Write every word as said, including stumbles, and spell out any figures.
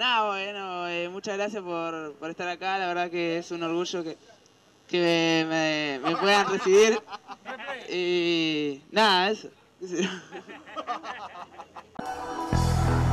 Nada, bueno, eh, muchas gracias por, por estar acá. La verdad que es un orgullo que, que me, me, me puedan recibir. Y nada, eso.